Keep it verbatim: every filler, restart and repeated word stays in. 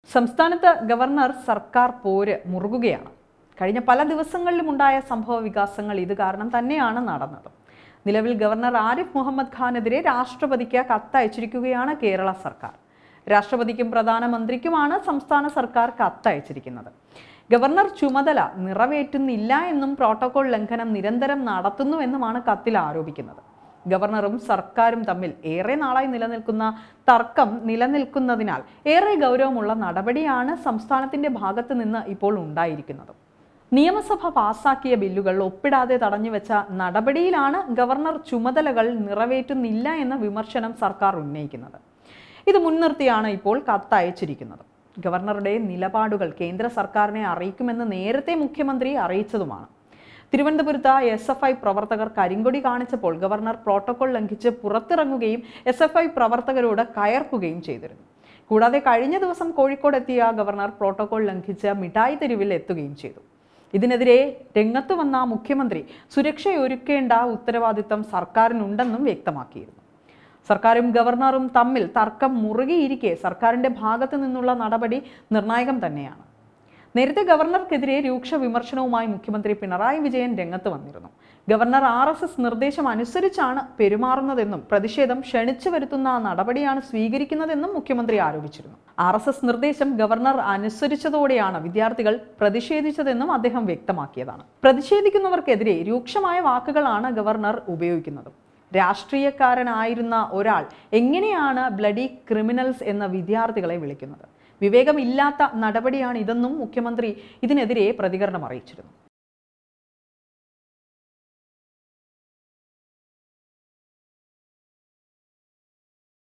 സംസ്ഥാനത്ത് ഗവർണർ സർക്കാർ പോര് മുറുകുകയാണ്. കഴിഞ്ഞ പല ദിവസങ്ങളിലുമുണ്ടായ സംഭവ വികാസങ്ങൾ ഇത് കാരണം തന്നെയാണ് നടന്നത്. നിലവിൽ ഗവർണർ ആരിഫ് മുഹമ്മദ് ഖാനെതിരെ രാഷ്ട്രപതിക്ക് കത്തയച്ചിരിക്കുകയാണ് കേരള സർക്കാർ. രാഷ്ട്രപതിക്കും പ്രധാനമന്ത്രിക്കുമാണ് സംസ്ഥാന സർക്കാർ കത്തയച്ചിരിക്കുന്നത്. ഗവർണർ ചുമതല നിറവേറ്റുന്നില്ല എന്നും പ്രോട്ടോകോൾ ലംഘനം നിരന്തരം നടത്തുന്നുവെന്നുമാണ് കത്തിൽ ആരോപിക്കുന്നത്. ഗവർണറും സർക്കാരും തമ്മിൽ ഏറെ നാളായി നിലനിൽക്കുന്ന തർക്കം നിലനിൽക്കുന്നതിനാൽ ഏറെ ഗൗരവമുള്ള നടപടിയാണ് സംസ്ഥാനത്തിന്റെ ഭാഗത്ത് നിന്ന് ഇപ്പോൾ ഉണ്ടായിരിക്കുന്നത്. നിയമസഭ പാസാക്കിയ ബില്ലുകൾ ഒപ്പിടാതെ തടഞ്ഞുവെച്ച നടപടിയിലാണ് ഗവർണർ ചുമതലകൾ നിറവേറ്റുന്നില്ല എന്ന വിമർശനം സർക്കാർ ഉന്നയിക്കുന്നത്. ഇത് മുൻനിർത്തിയാണ് ഇപ്പോൾ കത്തയച്ചിരിക്കുന്നത്. ഗവർണറുടെ നിലപാടുകൾ കേന്ദ്ര സർക്കാരിനെ അറിയിക്കുമെന്ന് നേരത്തെ മുഖ്യമന്ത്രി അറിയിച്ചതുമാണ്. തിരുവനന്തപുരത്ത് എസ് എഫ് ഐ പ്രവർത്തകർ കരിങ്കൊടി കാണിച്ചപ്പോൾ ഗവർണർ പ്രോട്ടോകോൾ ലംഘിച്ച് പുറത്തിറങ്ങുകയും എസ് എഫ് ഐ പ്രവർത്തകരോട് കയർക്കുകയും ചെയ്തിരുന്നു. കൂടാതെ കഴിഞ്ഞ ദിവസം കോഴിക്കോട് എത്തിയ ഗവർണർ പ്രോട്ടോകോൾ ലംഘിച്ച് മിഠായി തെരുവിൽ എത്തുകയും ചെയ്തു. ഇതിനെതിരെ രംഗത്ത് വന്ന മുഖ്യമന്ത്രി സുരക്ഷയൊരുക്കേണ്ട ഉത്തരവാദിത്തം സർക്കാരിനുണ്ടെന്നും വ്യക്തമാക്കിയിരുന്നു. സർക്കാരും ഗവർണറും തമ്മിൽ തർക്കം മുറുകിയിരിക്കെ സർക്കാരിന്റെ ഭാഗത്തു നിന്നുള്ള നടപടി നിർണായകം തന്നെയാണ്. നേരത്തെ ഗവർണർക്കെതിരെ രൂക്ഷ വിമർശനവുമായി മുഖ്യമന്ത്രി പിണറായി വിജയൻ രംഗത്ത് വന്നിരുന്നു. ഗവർണർ ആർ എസ് എസ് നിർദ്ദേശം അനുസരിച്ചാണ് പെരുമാറുന്നതെന്നും പ്രതിഷേധം ക്ഷണിച്ചു വരുത്തുന്ന നടപടിയാണ് സ്വീകരിക്കുന്നതെന്നും മുഖ്യമന്ത്രി ആരോപിച്ചിരുന്നു. ആർ എസ് എസ് നിർദ്ദേശം ഗവർണർ അനുസരിച്ചതോടെയാണ് വിദ്യാർത്ഥികൾ പ്രതിഷേധിച്ചതെന്നും അദ്ദേഹം വ്യക്തമാക്കിയതാണ്. പ്രതിഷേധിക്കുന്നവർക്കെതിരെ രൂക്ഷമായ വാക്കുകളാണ് ഗവർണർ ഉപയോഗിക്കുന്നത്. രാഷ്ട്രീയക്കാരനായിരുന്ന ഒരാൾ എങ്ങനെയാണ് ബ്ലഡി ക്രിമിനൽസ് എന്ന വിദ്യാർത്ഥികളെ വിളിക്കുന്നത്? വിവേകമില്ലാത്ത നടപടിയാണ് ഇതെന്നും മുഖ്യമന്ത്രി ഇതിനെതിരെ പ്രതികരണം അറിയിച്ചിരുന്നു.